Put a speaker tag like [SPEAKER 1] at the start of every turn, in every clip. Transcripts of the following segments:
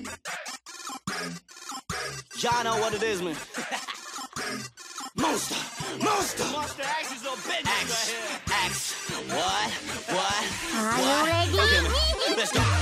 [SPEAKER 1] Y'all know what it is, man. Monster, monster. Monster X is a bitch. X. What?
[SPEAKER 2] Are you ready?
[SPEAKER 1] Okay, man. Let's go.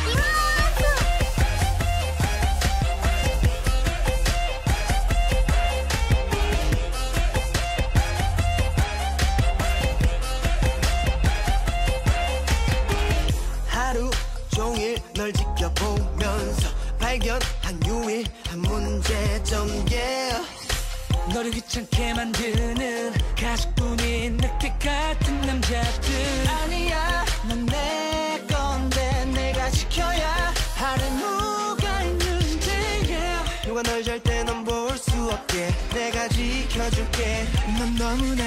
[SPEAKER 1] 하루 종일 널 지켜보면서 발견한 유일한 문제점, yeah.
[SPEAKER 3] 너를 귀찮게 만드는 가식뿐인 늑대 같은 남자들.
[SPEAKER 1] 아니야, 넌 내 건데 내가 지켜야 하는 누가 있는지, yeah. 누가 널 잘 때 넌 볼 수 없게 내가 지켜줄게. 넌 너무나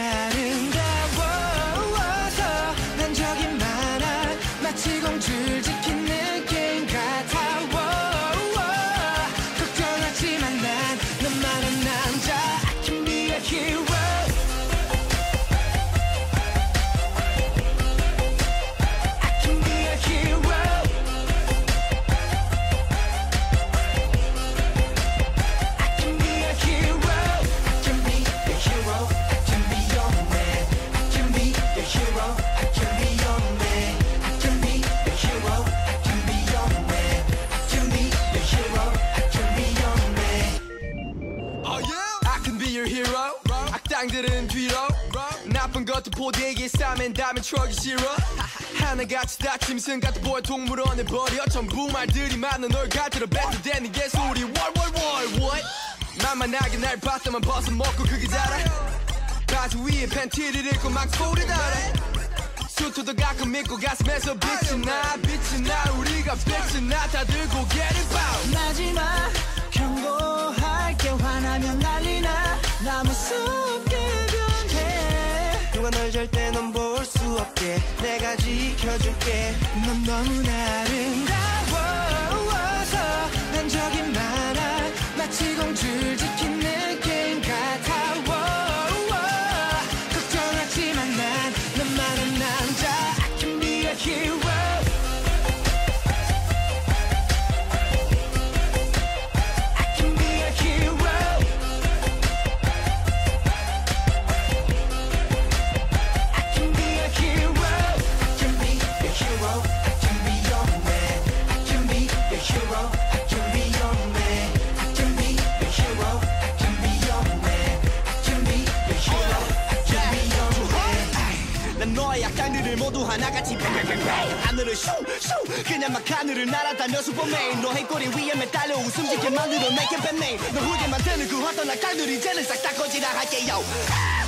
[SPEAKER 1] 아름다워서 한적이 많아. 마치 공주를 지킨 느낌 같아. 걱정하지만 난 너만한 남자. I can be a hero. I can be a hero. I can be a hero. I can be a hero. I can be your man. I can be a hero. I can be your man. I can be a hero. I can be your man. I can be a hero. I can be your man.
[SPEAKER 4] Oh yeah, I can be your hero. 악당들은 뒤로 나쁜 것도 보대기 싸맨 다음에 추억이 싫어. 하나같이 다 짐승 같아 보여. 동물원에 버려 전부 말들이 많아. 널 가지러 뱉어대는 개소리. What? 만만하게 날 봤다만 벗어먹고 그게 다라. 바지 위에 팬티를 입고 막 소리 달아. 수트도 가끔 믿고 가슴에서 빛이 나 우리가 빛이 나. 다들 고개를 봐.
[SPEAKER 1] 마지막 경고할게. 화나면 난리나. 나 무섭게 변해. 누가 널 잘 때 넌 볼 수 없게 내가 지켜줄게. 넌 너무나 아름다워서 난 적이 많아. 마치 공주를 지킨 느낌 같아. 걱정하지만 난 너만한 남자. I can be a hero. 난 너의 악당들을 모두 하나같이 하늘을 슝슝 그냥 막 하늘을 날아다녀 슈퍼맨. 너의 꼬리 위에 매달려 웃음 짓게 만들어 내 캠페인. 너 후게 만드는 그 어떤 악당들 이제는 싹 다 거지라 할게요.